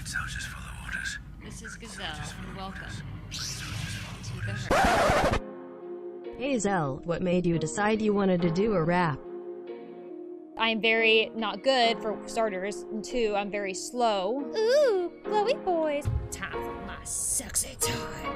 Soldiers follow orders. This is Gaxelle, and welcome to the herd. Hey Zell, what made you decide you wanted to do a rap? I am very not good, for starters, and two, I'm very slow. Ooh, glowy boys. Time for my sexy time.